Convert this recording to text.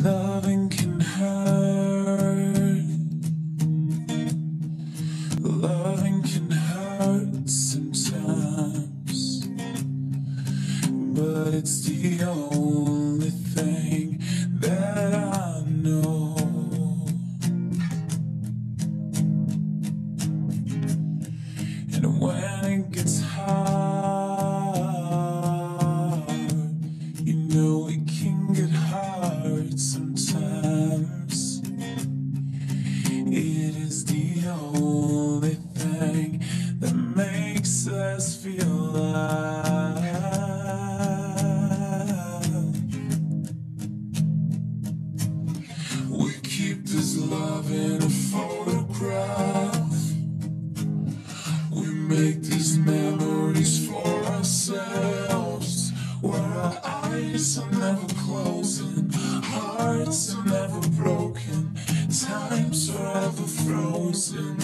Loving can hurt. Loving can hurt sometimes, but it's the only thing that I know. And when it gets hard, you know it can get hard sometimes. It is the only thing that makes us feel alive. We keep this love in a photograph. We make these memories for ourselves, where our eyes are never closing, hearts are never broken, time's forever frozen.